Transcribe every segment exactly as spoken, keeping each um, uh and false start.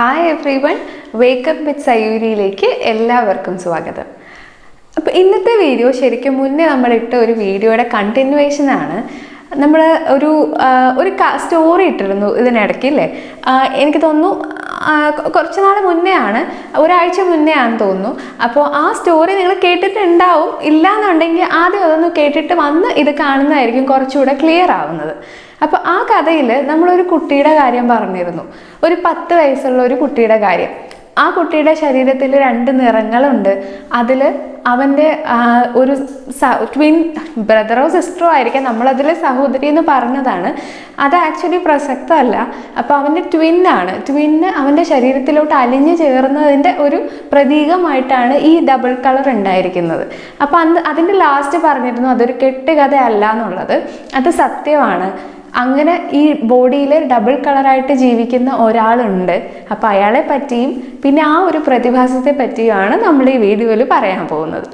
Hi everyone, wake up with sayuri ലേക്ക് എല്ലാവർക്കും സ്വാഗതം. അപ്പോൾ ഇന്നത്തെ വീഡിയോ ശരിക്കും മുന്നേ നമ്മൾ ഇട്ട ഒരു വീഡിയോയുടെ കണ്ടിന്യൂവേഷൻ ആണ്. നമ്മൾ ഒരു ഒരു സ്റ്റോറി ഇട്ടിരുന്നു ഇതിനിടയ്ക്ക് അല്ലേ. എനിക്ക് തോന്നുന്നു കുറച്ച് നാൾ മുന്നേ ആണ്, ഒരാഴ്ച മുന്നേ ആണെന്ന് തോന്നുന്നു. അപ്പോൾ ആ സ്റ്റോറി നിങ്ങൾ കേട്ടിട്ടുണ്ടാവും. ഇല്ലാന്നുണ്ടെങ്കിൽ ആദ്യം അതൊന്ന് കേട്ടിട്ട് വന്ന് ഇത് കാണുന്നതായിരിക്കും കുറച്ചുകൂടെ ക്ലിയർ ആവുന്നത്. അപ്പോൾ ആ കഥയിൽ നമ്മളൊരു കുട്ടിയുടെ കാര്യം പറഞ്ഞിരുന്നു, ഒരു പത്ത് വയസ്സുള്ള ഒരു കുട്ടിയുടെ കാര്യം. ആ കുട്ടിയുടെ ശരീരത്തിൽ രണ്ട് നിറങ്ങളുണ്ട്. അതിൽ അവൻ്റെ ഒരു ട്വിൻ ബ്രദറോ സിസ്റ്ററോ ആയിരിക്കാം, നമ്മളതിൽ സഹോദരി എന്ന് പറഞ്ഞതാണ്. അത് ആക്ച്വലി പ്രസക്തമല്ല. അപ്പോൾ അവൻ്റെ ട്വിന്നാണ്. ട്വിന്ന് അവൻ്റെ ശരീരത്തിലോട്ട് അലിഞ്ഞു ചേർന്നതിൻ്റെ ഒരു പ്രതീകമായിട്ടാണ് ഈ ഡബിൾ കളർ ഉണ്ടായിരിക്കുന്നത്. അപ്പോൾ അന്ന് അതിൻ്റെ ലാസ്റ്റ് പറഞ്ഞിരുന്നു അതൊരു കെട്ടുകഥയല്ല എന്നുള്ളത്. അത് സത്യമാണ്. അങ്ങനെ ഈ ബോഡിയിൽ ഡബിൾ കളറായിട്ട് ജീവിക്കുന്ന ഒരാളുണ്ട്. അപ്പോൾ അയാളെ പറ്റിയും പിന്നെ ആ ഒരു പ്രതിഭാസത്തെ പറ്റിയുമാണ് നമ്മൾ ഈ വീഡിയോയിൽ പറയാൻ പോകുന്നത്.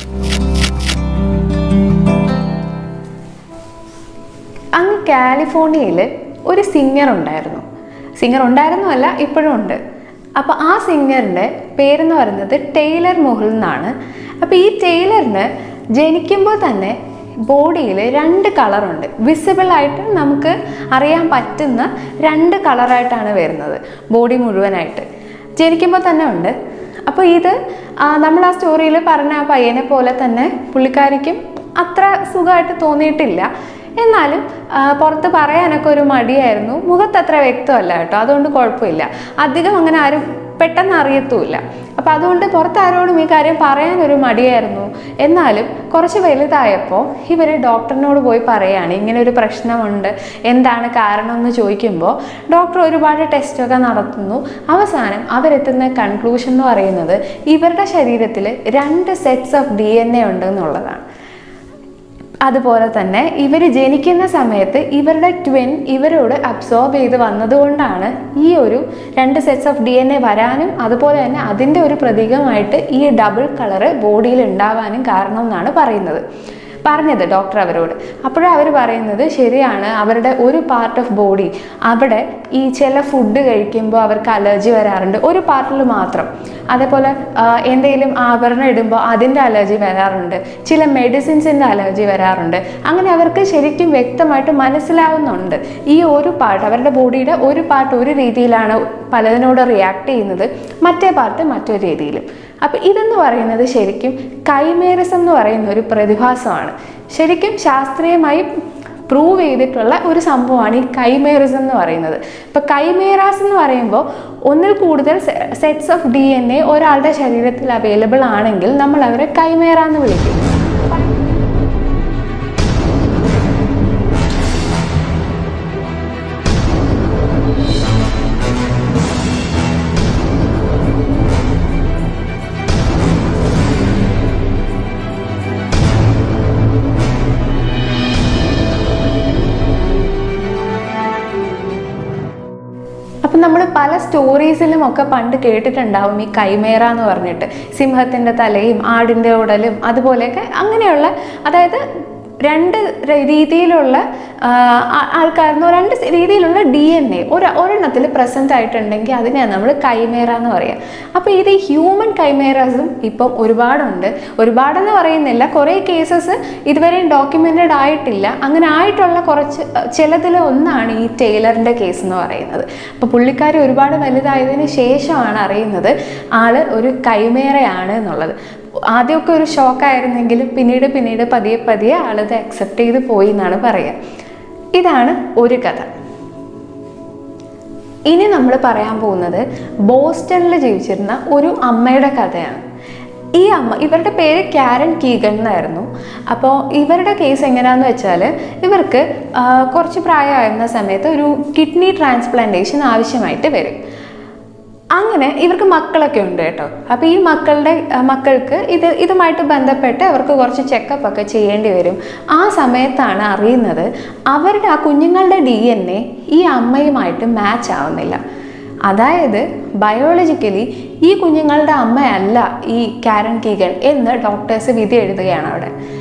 അങ്ങ് കാലിഫോർണിയയിൽ ഒരു സിംഗർ ഉണ്ടായിരുന്നു. സിംഗർ ഉണ്ടായിരുന്നു അല്ല, ഇപ്പോഴും ഉണ്ട്. അപ്പോൾ ആ സിംഗറിൻ്റെ പേരെന്ന് പറയുന്നത് ടെയ്ലർ മുഹൽ എന്നാണ്. അപ്പോൾ ഈ ടെയ്ലറിന് ജനിക്കുമ്പോൾ തന്നെ ബോഡിയിൽ രണ്ട് കളറുണ്ട്. വിസിബിളായിട്ട് നമുക്ക് അറിയാൻ പറ്റുന്ന രണ്ട് കളറായിട്ടാണ് വരുന്നത് ബോഡി മുഴുവനായിട്ട്. ജനിക്കുമ്പോൾ തന്നെ ഉണ്ട്. അപ്പോൾ ഇത് നമ്മൾ ആ സ്റ്റോറിയിൽ പറഞ്ഞ ആ പയ്യനെ പോലെ തന്നെ പുള്ളിക്കാരിക്കും അത്ര സുഖമായിട്ട് തോന്നിയിട്ടില്ല. എന്നാലും പുറത്ത് പറയാനൊക്കെ ഒരു മടിയായിരുന്നു. മുഖത്ത് അത്ര വ്യക്തമല്ല കേട്ടോ, അതുകൊണ്ട് കുഴപ്പമില്ല. അധികം അങ്ങനെ ആരും പെട്ടെന്ന് അറിയത്തുമില്ല. അപ്പോൾ അതുകൊണ്ട് പുറത്താരോടും ഈ കാര്യം പറയാനൊരു മടിയായിരുന്നു. എന്നാലും കുറച്ച് വലുതായപ്പോൾ ഇവർ ഡോക്ടറിനോട് പോയി പറയുകയാണ് ഇങ്ങനെ ഒരു പ്രശ്നമുണ്ട്, എന്താണ് കാരണം എന്ന് ചോദിക്കുമ്പോൾ ഡോക്ടർ ഒരുപാട് ടെസ്റ്റൊക്കെ നടത്തുന്നു. അവസാനം അവരെത്തുന്ന കൺക്ലൂഷൻ എന്ന് പറയുന്നത് ഇവരുടെ ശരീരത്തിൽ രണ്ട് sets of D N A ഉണ്ടെന്നുള്ളതാണ്. അതുപോലെ തന്നെ ഇവർ ജനിക്കുന്ന സമയത്ത് ഇവരുടെ ട്വിൻ ഇവരോട് അബ്സോർബ് ചെയ്ത് വന്നതുകൊണ്ടാണ് ഈ ഒരു രണ്ട് sets of D N A വരാനും അതുപോലെ തന്നെ അതിൻ്റെ ഒരു പ്രതീകമായിട്ട് ഈ ഡബിൾ കളറ് ബോഡിയിൽ ഉണ്ടാവാനും കാരണം എന്നാണ് പറയുന്നത് പറഞ്ഞത് ഡോക്ടർ അവരോട്. അപ്പോഴും അവർ പറയുന്നത് ശരിയാണ്, അവരുടെ ഒരു പാർട്ട് ഓഫ് ബോഡി അവിടെ ഈ ചില ഫുഡ് കഴിക്കുമ്പോൾ അവർക്ക് അലർജി വരാറുണ്ട്, ഒരു പാർട്ടിൽ മാത്രം. അതേപോലെ എന്തെങ്കിലും ആഭരണം ഇടുമ്പോൾ അതിൻ്റെ അലർജി വരാറുണ്ട്, ചില മെഡിസിൻസിൻ്റെ അലർജി വരാറുണ്ട്. അങ്ങനെ അവർക്ക് ശരിക്കും വ്യക്തമായിട്ട് മനസ്സിലാവുന്നുണ്ട് ഈ ഒരു പാർട്ട്, അവരുടെ ബോഡിയുടെ ഒരു പാർട്ട് ഒരു രീതിയിലാണ് പലതിനോട് റിയാക്ട് ചെയ്യുന്നത്, മറ്റേ പാർട്ട് മറ്റൊരു രീതിയിലും. അപ്പോൾ ഇതെന്ന് പറയുന്നത് ശരിക്കും കൈമേറിസം എന്ന് പറയുന്ന ഒരു പ്രതിഭാസമാണ്. ശരിക്കും ശാസ്ത്രീയമായി പ്രൂവ് ചെയ്തിട്ടുള്ള ഒരു സംഭവമാണ് ഈ കൈമേറിസം എന്ന് പറയുന്നത്. ഇപ്പോൾ കൈമേറാസ് എന്ന് പറയുമ്പോൾ ഒന്നിൽ കൂടുതൽ sets of D N A ഒരാളുടെ ശരീരത്തിൽ അവൈലബിൾ ആണെങ്കിൽ നമ്മൾ അവരെ കൈമേറ എന്ന് വിളിക്കും. അപ്പം നമ്മൾ പല സ്റ്റോറീസിലും ഒക്കെ പണ്ട് കേട്ടിട്ടുണ്ടാവും ഈ കൈമേറ എന്ന് പറഞ്ഞിട്ട്. സിംഹത്തിൻ്റെ തലയും ആടിൻ്റെ ഉടലും അതുപോലെയൊക്കെ അങ്ങനെയുള്ള, അതായത് രണ്ട് രീതിയിലുള്ള ആൾക്കാരെന്നോ രണ്ട് രീതിയിലുള്ള ഡി എൻ എ ഒരു ഒരെണ്ണത്തിൽ പ്രസൻ്റ് ആയിട്ടുണ്ടെങ്കിൽ അതിനെയാണ് നമ്മൾ കൈമേറ എന്ന് പറയുക. അപ്പോൾ ഇത് ഹ്യൂമൻ കൈമേറാസും ഇപ്പം ഒരുപാടുണ്ട്. ഒരുപാടെന്ന് പറയുന്നില്ല, കുറേ കേസസ് ഇതുവരെയും ഡോക്യുമെൻറ്റഡ് ആയിട്ടില്ല. അങ്ങനെ ആയിട്ടുള്ള കുറച്ച് ചിലതിൽ ഒന്നാണ് ഈ ടെയ്ലറിൻ്റെ കേസ് എന്ന് പറയുന്നത്. അപ്പോൾ പുള്ളിക്കാരി ഒരുപാട് വലുതായതിനു ശേഷമാണ് അറിയുന്നത് ആള് ഒരു കൈമേറയാണ് എന്നുള്ളത്. ആദ്യമൊക്കെ ഒരു ഷോക്കായിരുന്നെങ്കിലും പിന്നീട് പിന്നീട് പതിയെ പതിയെ ആളത് അക്സെപ്റ്റ് ചെയ്ത് പോയി എന്നാണ് പറയുക. ഇതാണ് ഒരു കഥ. ഇനി നമ്മൾ പറയാൻ പോകുന്നത് ബോസ്റ്റണിൽ ജീവിച്ചിരുന്ന ഒരു അമ്മയുടെ കഥയാണ്. ഈ അമ്മ, ഇവരുടെ പേര് കാരൻ കീഗൻ എന്നായിരുന്നു. അപ്പോൾ ഇവരുടെ കേസ് എങ്ങനെയാണെന്ന് വെച്ചാൽ ഇവർക്ക് കുറച്ച് പ്രായമായിരുന്ന സമയത്ത് ഒരു കിഡ്നി ട്രാൻസ്പ്ലാന്റേഷൻ ആവശ്യമായിട്ട് വരും. അങ്ങനെ ഇവർക്ക് മക്കളൊക്കെ ഉണ്ട് കേട്ടോ. അപ്പോൾ ഈ മക്കളുടെ മക്കൾക്ക് ഇത് ഇതുമായിട്ട് ബന്ധപ്പെട്ട് അവർക്ക് കുറച്ച് ചെക്കപ്പ് ഒക്കെ ചെയ്യേണ്ടി വരും. ആ സമയത്താണ് അറിയുന്നത് അവരുടെ ആ കുഞ്ഞുങ്ങളുടെ ഡി എൻ എ ഈ അമ്മയുമായിട്ട് മാച്ച് ആവുന്നില്ല. അതായത് ബയോളജിക്കലി ഈ കുഞ്ഞുങ്ങളുടെ അമ്മയല്ല ഈ കാരൻ കീഗൻ എന്ന് ഡോക്ടേഴ്സ് വിധി എഴുതുകയാണ് അവിടെ.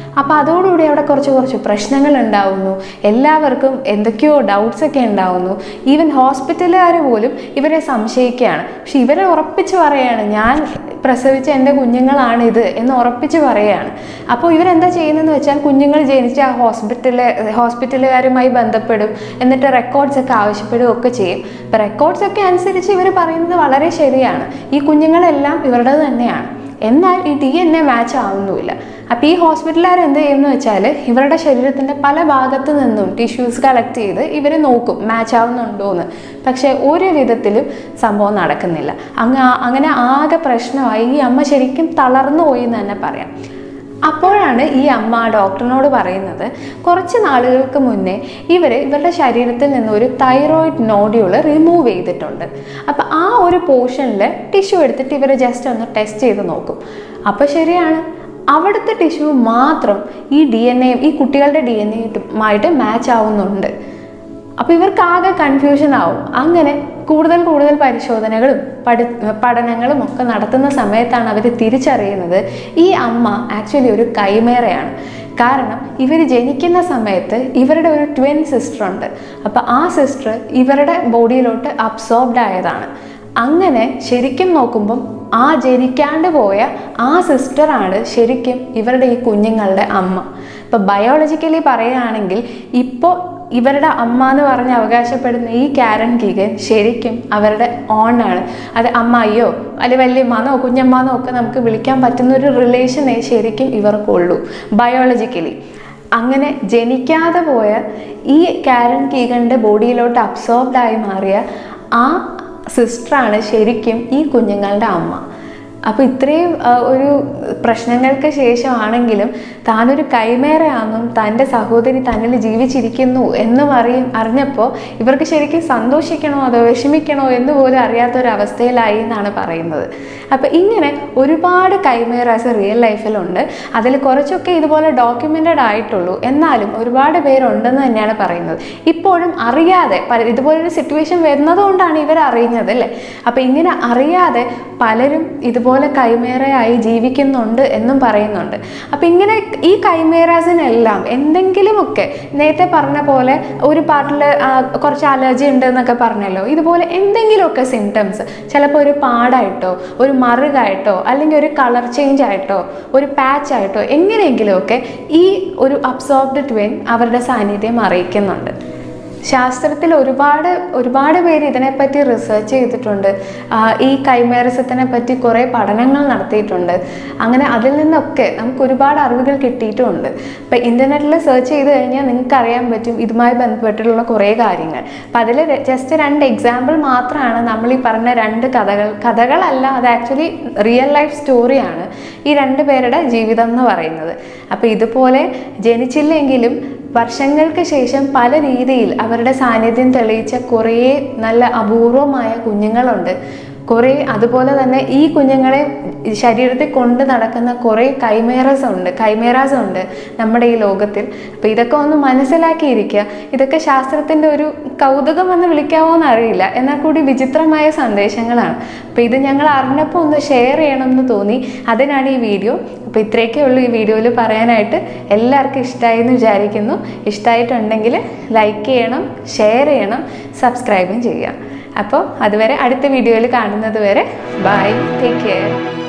അപ്പോൾ അതോടുകൂടി അവിടെ കുറച്ച് കുറച്ച് പ്രശ്നങ്ങൾ ഉണ്ടാവുന്നു. എല്ലാവർക്കും എന്തൊക്കെയോ ഡൗട്ട്സ് ഒക്കെ ഉണ്ടാവുന്നു. ഈവൻ ഹോസ്പിറ്റലുകാർ പോലും ഇവരെ സംശയിക്കുകയാണ്. പക്ഷെ ഇവരെ ഉറപ്പിച്ച് പറയുകയാണ്, ഞാൻ പ്രസവിച്ച എൻ്റെ കുഞ്ഞുങ്ങളാണിത് എന്ന് ഉറപ്പിച്ച് പറയുകയാണ്. അപ്പോൾ ഇവരെന്താ ചെയ്യുന്നതെന്ന് വെച്ചാൽ, കുഞ്ഞുങ്ങൾ ജനിച്ച ആ ഹോസ്പിറ്റലിലെ ഹോസ്പിറ്റലുകാരുമായി ബന്ധപ്പെടും, എന്നിട്ട് റെക്കോർഡ്സ് ഒക്കെ ആവശ്യപ്പെടുകയും ഒക്കെ ചെയ്യും. അപ്പോൾ റെക്കോർഡ്സ് ഒക്കെ അനുസരിച്ച് ഇവർ പറയുന്നത് വളരെ ശരിയാണ്, ഈ കുഞ്ഞുങ്ങളെല്ലാം ഇവരുടേത് തന്നെയാണ്. എന്നാൽ ഈ ഡി എൻ എ മാച്ച് ആവുന്നുമില്ല. അപ്പോൾ ഈ ഹോസ്പിറ്റലുകാർ എന്ത് ചെയ്യുമെന്ന് വെച്ചാൽ, ഇവരുടെ ശരീരത്തിൻ്റെ പല ഭാഗത്തു നിന്നും ടിഷ്യൂസ് കളക്ട് ചെയ്ത് ഇവർ നോക്കും മാച്ച് ആവുന്നുണ്ടോ എന്ന്. പക്ഷേ ഒരു വിധത്തിലും സംഭവം നടക്കുന്നില്ല. അങ്ങ് അങ്ങനെ ആകെ പ്രശ്നമായി. ഈ അമ്മ ശരിക്കും തളർന്നു പോയി എന്ന് തന്നെ പറയാം. അപ്പോഴാണ് ഈ അമ്മ ഡോക്ടറിനോട് പറയുന്നത്, കുറച്ച് നാളുകൾക്ക് മുന്നേ ഇവർ ഇവരുടെ ശരീരത്തിൽ നിന്ന് ഒരു തൈറോയിഡ് നോഡ്യൂള് റിമൂവ് ചെയ്തിട്ടുണ്ട്. അപ്പം ആ ഒരു പോർഷനിൽ ടിഷ്യൂ എടുത്തിട്ട് ഇവർ ജസ്റ്റ് ഒന്ന് ടെസ്റ്റ് ചെയ്ത് നോക്കും. അപ്പോൾ ശരിയാണ്, അവിടുത്തെ ടിഷ്യൂ മാത്രം ഈ ഡി എൻ എ ഈ കുട്ടികളുടെ ഡി എൻ എയുമായിട്ട് മാച്ച് ആവുന്നുണ്ട്. അപ്പോൾ ഇവർക്ക് ആകെ കൺഫ്യൂഷൻ ആവും. അങ്ങനെ കൂടുതൽ കൂടുതൽ പരിശോധനകളും പഠി പഠനങ്ങളും ഒക്കെ നടത്തുന്ന സമയത്താണ് അവർ തിരിച്ചറിയുന്നത്, ഈ അമ്മ ആക്ച്വലി ഒരു കൈമേറയാണ്. കാരണം ഇവർ ജനിക്കുന്ന സമയത്ത് ഇവരുടെ ഒരു ട്വിൻ സിസ്റ്റർ ഉണ്ട്. അപ്പോൾ ആ സിസ്റ്റർ ഇവരുടെ ബോഡിയിലോട്ട് അബ്സോർബ്ഡ് ആയതാണ്. അങ്ങനെ ശരിക്കും നോക്കുമ്പം ആ ജനിക്കാണ്ട് പോയ ആ സിസ്റ്ററാണ് ശരിക്കും ഇവരുടെ ഈ കുഞ്ഞുങ്ങളുടെ അമ്മ. ഇപ്പോൾ ബയോളജിക്കലി പറയുകയാണെങ്കിൽ ഇപ്പോൾ ഇവരുടെ അമ്മ എന്ന് പറഞ്ഞ് അവകാശപ്പെടുന്ന ഈ കാരൻ കീഗൻ ശരിക്കും അവരുടെ ഓണാണ്. അത് അമ്മായിയോ അല്ലെങ്കിൽ വല്യമ്മന്നോ കുഞ്ഞമ്മന്നോ ഒക്കെ നമുക്ക് വിളിക്കാൻ പറ്റുന്ന ഒരു റിലേഷനെ ശരിക്കും ഇവർക്കുള്ളൂ ബയോളജിക്കലി. അങ്ങനെ ജനിക്കാതെ പോയ ഈ കാരൻ കീഗൻ്റെ ബോഡിയിലോട്ട് അബ്സോർബ്ഡായി മാറിയ ആ സിസ്റ്ററാണ് ശരിക്കും ഈ കുഞ്ഞുങ്ങളുടെ അമ്മ. അപ്പോൾ ഇത്രയും ഒരു പ്രശ്നങ്ങൾക്ക് ശേഷമാണെങ്കിലും താനൊരു കൈമേറയാണെന്നും തൻ്റെ സഹോദരി തന്നിൽ ജീവിച്ചിരിക്കുന്നു എന്നും അറിയും അറിഞ്ഞപ്പോൾ ഇവർക്ക് ശരിക്കും സന്തോഷിക്കണോ അതോ വിഷമിക്കണോ എന്ന് പോലും അറിയാത്തൊരവസ്ഥയിലായി എന്നാണ് പറയുന്നത്. അപ്പോൾ ഇങ്ങനെ ഒരുപാട് കൈമേറാസ് റിയൽ ലൈഫിലുണ്ട്. അതിൽ കുറച്ചൊക്കെ ഇതുപോലെ ഡോക്യുമെൻറ്റഡ് ആയിട്ടുള്ളൂ, എന്നാലും ഒരുപാട് പേരുണ്ടെന്ന് തന്നെയാണ് പറയുന്നത്. ഇപ്പോഴും അറിയാതെ ഇതുപോലൊരു സിറ്റുവേഷൻ വരുന്നതുകൊണ്ടാണ് ഇവർ അറിയുന്നത് അല്ലേ. അപ്പോൾ ഇങ്ങനെ അറിയാതെ പലരും ഇതുപോലെ കൈമേറയായി ജീവിക്കുന്നുണ്ട് എന്നും പറയുന്നുണ്ട്. അപ്പം ഇങ്ങനെ ഈ കൈമേറാസിനെല്ലാം എന്തെങ്കിലുമൊക്കെ നേരത്തെ പറഞ്ഞ പോലെ ഒരു പാർട്ടിൽ കുറച്ച് അലർജി ഉണ്ട് എന്നൊക്കെ പറഞ്ഞല്ലോ, ഇതുപോലെ എന്തെങ്കിലുമൊക്കെ സിംറ്റംസ്, ചിലപ്പോൾ ഒരു പാടായിട്ടോ ഒരു മറുകായിട്ടോ അല്ലെങ്കിൽ ഒരു കളർ ചേഞ്ച് ആയിട്ടോ ഒരു പാച്ച് ആയിട്ടോ എങ്ങനെയെങ്കിലുമൊക്കെ ഈ ഒരു അബ്സോർബ്ഡ് ട്വിൻ അവരുടെ സാന്നിധ്യം അറിയിക്കുന്നുണ്ട്. ശാസ്ത്രത്തിൽ ഒരുപാട് ഒരുപാട് പേര് ഇതിനെപ്പറ്റി റിസർച്ച് ചെയ്തിട്ടുണ്ട്. ഈ കൈമേറിസത്തിനെ പറ്റി കുറേ പഠനങ്ങൾ നടത്തിയിട്ടുണ്ട്. അങ്ങനെ അതിൽ നിന്നൊക്കെ നമുക്ക് ഒരുപാട് അറിവുകൾ കിട്ടിയിട്ടുമുണ്ട്. ഇപ്പം ഇൻ്റർനെറ്റിൽ സെർച്ച് ചെയ്ത് കഴിഞ്ഞാൽ നിങ്ങൾക്ക് അറിയാൻ പറ്റും ഇതുമായി ബന്ധപ്പെട്ടിട്ടുള്ള കുറേ കാര്യങ്ങൾ. അപ്പം അതിൽ ജസ്റ്റ് രണ്ട് എക്സാമ്പിൾ മാത്രമാണ് നമ്മൾ ഈ പറഞ്ഞ രണ്ട് കഥകൾ. കഥകളല്ല, അത് ആക്ച്വലി റിയൽ ലൈഫ് സ്റ്റോറിയാണ് ഈ രണ്ട് പേരുടെ ജീവിതം എന്ന് പറയുന്നത്. അപ്പോൾ ഇതുപോലെ ജനിച്ചില്ലെങ്കിലും വർഷങ്ങൾക്ക് ശേഷം പല രീതിയിൽ അവരുടെ സാന്നിധ്യം തെളിയിച്ച കുറേ നല്ല അപൂർവമായ കുഞ്ഞുങ്ങളുണ്ട്. കുറേ അതുപോലെ തന്നെ ഈ കുഞ്ഞുങ്ങളെ ശരീരത്തിൽ കൊണ്ട് നടക്കുന്ന കുറേ കൈമേറാസ് ഉണ്ട് കൈമേറാസ് ഉണ്ട് നമ്മുടെ ഈ ലോകത്തിൽ. അപ്പോൾ ഇതൊക്കെ ഒന്ന് മനസ്സിലാക്കിയിരിക്കുക. ഇതൊക്കെ ശാസ്ത്രത്തിൻ്റെ ഒരു കൗതുകം എന്ന് വിളിക്കാവോ എന്നറിയില്ല, എന്നാൽ കൂടി വിചിത്രമായ സന്ദേശങ്ങളാണ്. അപ്പോൾ ഇത് ഞങ്ങൾ അറിഞ്ഞപ്പോൾ ഒന്ന് ഷെയർ ചെയ്യണം എന്ന് തോന്നി, അതിനാണ് ഈ വീഡിയോ. അപ്പോൾ ഇത്രയൊക്കെ ഉള്ളൂ ഈ വീഡിയോയിൽ പറയാനായിട്ട്. എല്ലാവർക്കും ഇഷ്ടമായി എന്ന് വിചാരിക്കുന്നു. ഇഷ്ടമായിട്ടുണ്ടെങ്കിൽ ലൈക്ക് ചെയ്യണം, ഷെയർ ചെയ്യണം, സബ്സ്ക്രൈബും ചെയ്യാം. അപ്പോൾ അതുവരെ അടുത്ത വീഡിയോയിൽ കാണുന്നത് വരെ ബൈ, ടേക്ക് കെയർ.